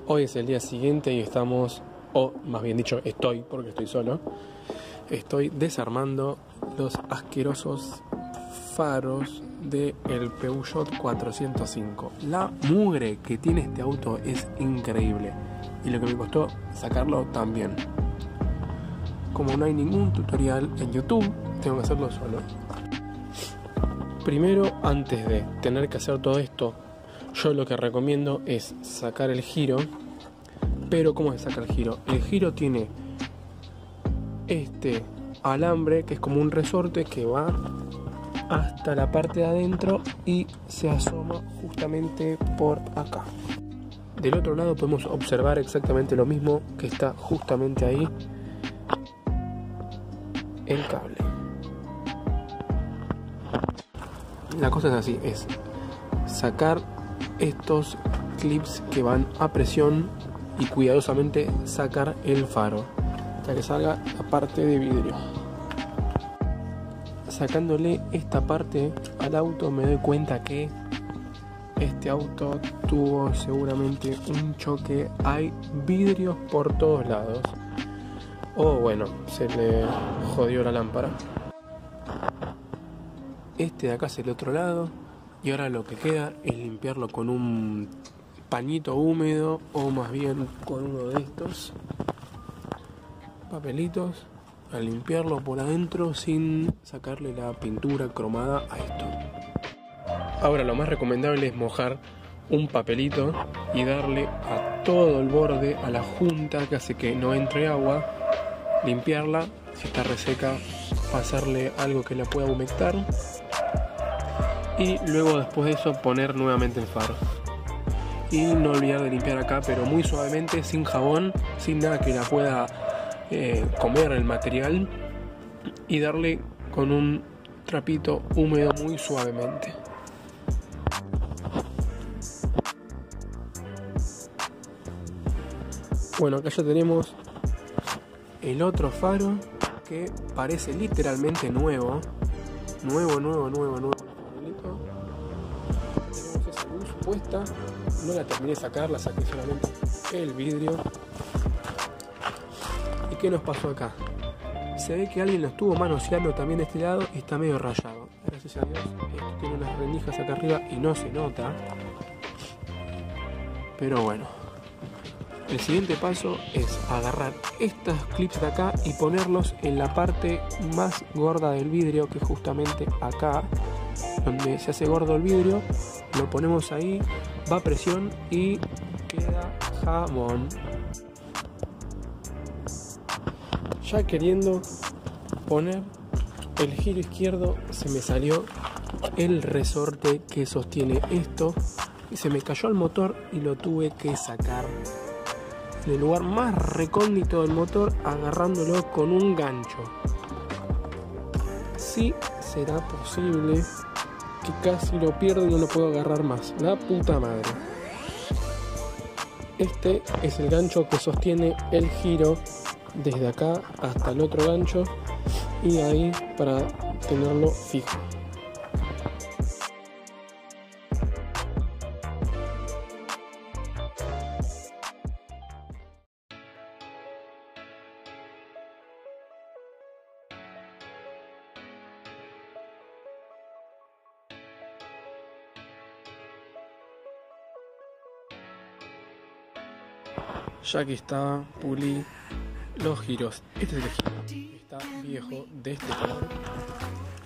Hoy es el día siguiente y estamos, o más bien dicho, estoy, porque estoy solo, estoy desarmando los asquerosos faros del Peugeot 405. La mugre que tiene este auto es increíble y lo que me costó sacarlo también. Como no hay ningún tutorial en YouTube, tengo que hacerlo solo. Primero, antes de tener que hacer todo esto, yo lo que recomiendo es sacar el giro. Pero ¿cómo se saca el giro? El giro tiene este alambre que es como un resorte que va hasta la parte de adentro y se asoma justamente por acá. Del otro lado podemos observar exactamente lo mismo, que está justamente ahí el cable. La cosa es así, es sacar estos clips que van a presión y cuidadosamente sacar el faro hasta que salga la parte de vidrio. Sacándole esta parte al auto me doy cuenta que este auto tuvo seguramente un choque. Hay vidrios por todos lados. O bueno, se le jodió la lámpara. Este de acá es el otro lado y ahora lo que queda es limpiarlo con un pañito húmedo o más bien con uno de estos papelitos a limpiarlo por adentro sin sacarle la pintura cromada a esto. Ahora lo más recomendable es mojar un papelito y darle a todo el borde, a la junta que hace que no entre agua, limpiarla, si está reseca pasarle algo que la pueda humectar y luego después de eso poner nuevamente el faro. Y no olvidar de limpiar acá, pero muy suavemente, sin jabón, sin nada que la pueda comer el material, y darle con un trapito húmedo muy suavemente. Bueno, acá ya tenemos el otro faro que parece literalmente nuevo. Nuevo. Tenemos esa luz puesta. No la terminé de sacar, la saqué solamente el vidrio. ¿Y qué nos pasó acá? Se ve que alguien lo estuvo manoseando también de este lado y está medio rayado. Gracias a Dios, esto tiene unas rendijas acá arriba y no se nota. Pero bueno. El siguiente paso es agarrar estos clips de acá y ponerlos en la parte más gorda del vidrio, que es justamente acá, donde se hace gordo el vidrio. Lo ponemos ahí, va a presión y queda jamón. Ya queriendo poner el giro izquierdo, se me salió el resorte que sostiene esto y se me cayó el motor y lo tuve que sacar en el lugar más recóndito del motor, agarrándolo con un gancho. Sí será posible, que casi lo pierdo y no lo puedo agarrar más. La puta madre. Este es el gancho que sostiene el giro desde acá hasta el otro gancho y ahí para tenerlo fijo. Ya que está, pulí los giros. Este es el giro. Está viejo de este color.